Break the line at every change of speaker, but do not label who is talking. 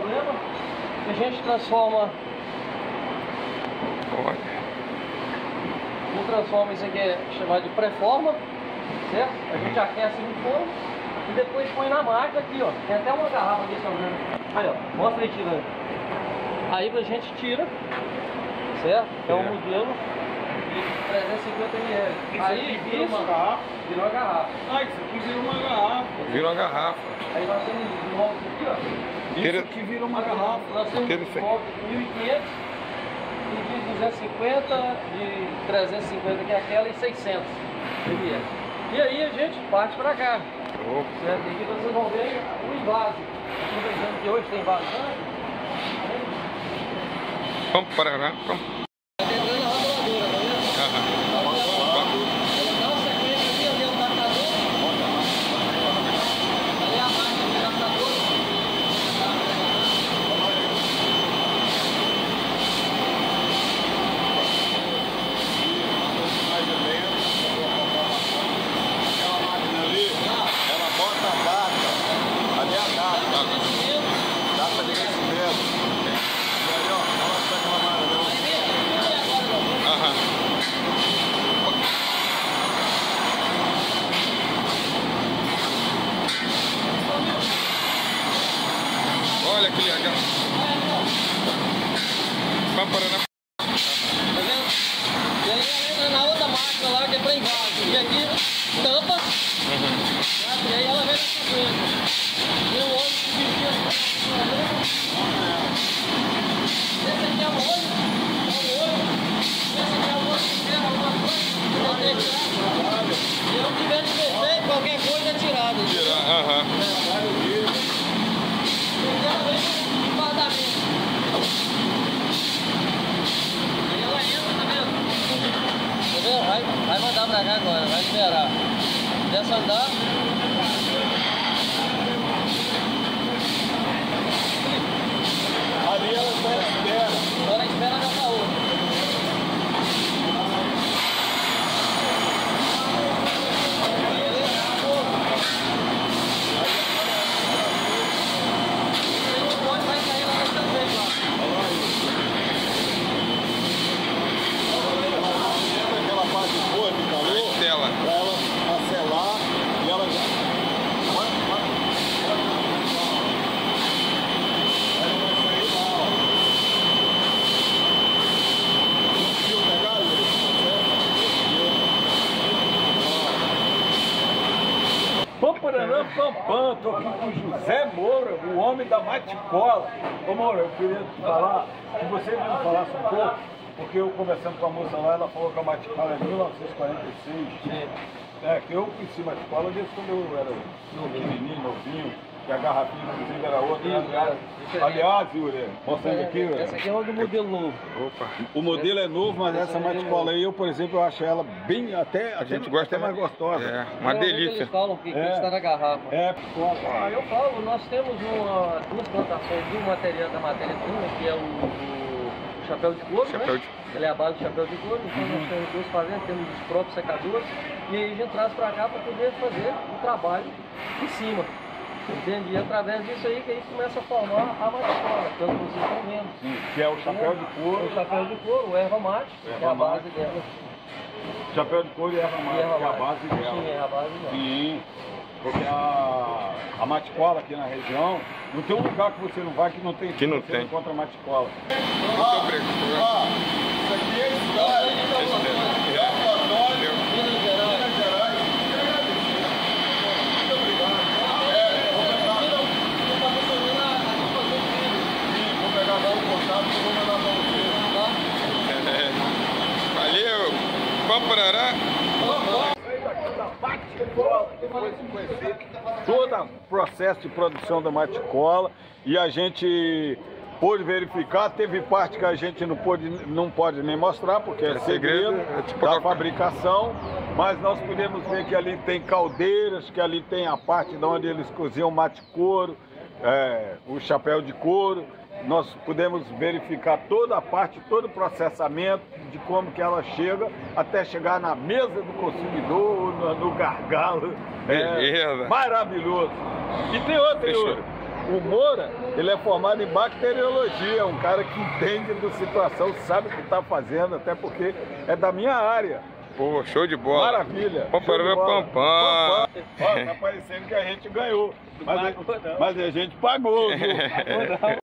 problema, a gente transforma. Não transforma isso aqui, é chamado de pré-forma, certo? A gente aquece no forno e depois põe na máquina aqui, ó. Tem até uma garrafa aqui, aí, ó, mostra aí tirando. Aí a gente tira, certo? É um modelo de 350 ml. Aí
virou uma garrafa.
Virou uma garrafa.
Ah, isso aqui virou uma garrafa.
Virou uma garrafa.
Aí nós temos os moldes aqui, ó.
Isso aqui virou uma garrafa.
Nós temos os moldes de 1.500, de 250, de 350 que é aquela e 600 ml. E aí a gente parte para cá. Certo? E aqui vocês vão ver o invase. Aproveitando que hoje tem vazante.
Vamos parar, vamos. Olha que legal. Vamos parar na...
Tá vendo? E aí ela entra na outra máquina lá que é para invase. E aqui tampa. E aí ela vem na sequência. E o óleo que vigia. Esse aqui é o óleo. Esse aqui é o óleo que quer alguma coisa. Se não tiver de defeito, qualquer coisa é tirada. Vai mandar pra cá agora, vai esperar. Dessa andar.
Ali ela espera.
Agora espera nessa outra.
Estou aqui com o José Moura, o homem da Maticola. Ô Moura, eu queria te falar, que você mesmo falasse um pouco, porque eu conversando com a moça lá, ela falou que a Maticola é de 1946.
Sim.
É, que eu conheci Maticola desde quando eu era pequenininho, novinho, que a garrafinha inclusive era outra. Aliás, Yuri, mostrando aqui, Yuri.
Essa aqui é o do modelo novo.
Opa.
O modelo é novo, mas essa Maticola aí, eu, por exemplo, eu acho ela bem,
A gente gosta
até mais gostosa.
É, uma delícia.
Eles falam que está na garrafa.
É,
Eu falo, nós temos duas plantações do material da matéria-prima, que é o chapéu de couro, né? Ele é a base do chapéu de couro, então nós temos duas fazendas, temos os próprios secadores, e aí a gente traz para cá para poder fazer o trabalho em cima. Entende? E através disso aí que aí começa a formar a maticola, tanto vocês estão vendo.
Sim, que é o chapéu de couro.
O chapéu de couro, o erva mate, que é a base dela.
Chapéu de couro e erva mate, que é a base dela.
Sim, é a base dela.
Sim, porque a maticola aqui na região, não tem um lugar que você não vai que não tem.
Que não
você
tem.
Não encontra maticola.
Muito obrigado.
Isso aqui é história.
Minas Gerais.
Valeu, vamos parar.
Depois de conhecer todo o processo de produção da maticola, e a gente pôde verificar, teve parte que a gente não pode nem mostrar, porque é segredo da fabricação, mas nós podemos ver que ali tem caldeiras, que ali tem a parte de onde eles cozinham mate couro, o chapéu de couro. Nós podemos verificar toda a parte, todo o processamento de como que ela chega até chegar na mesa do consumidor, no gargalo.
Beleza.
Maravilhoso. E tem outra, Yuri. O Moura, ele é formado em bacteriologia, um cara que entende da situação, sabe o que está fazendo, até porque é da minha área.
Pô, show de bola.
Maravilha.
Pam, pam, pam.
Ó, tá parecendo que a gente ganhou, mas a gente pagou, viu?